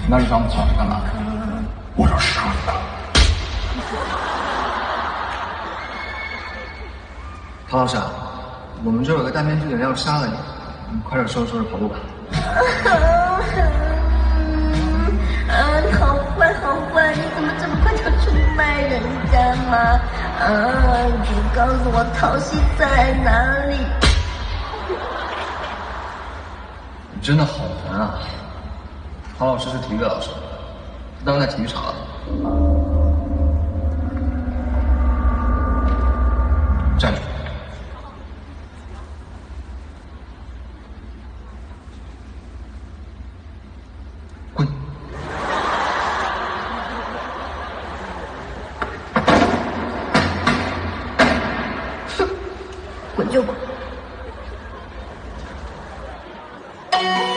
那你找我跑干嘛？ 我要杀了他。 陶老师，我们这有个戴面具的人要杀了你，你快点收拾收拾跑路吧。 好坏好坏，你怎么这么快就出卖人家嘛？请告诉我陶西在哪里？ 你真的好烦啊！陶老师是体育老师，他当然在体育场了。站住！滚！ 滚就滚。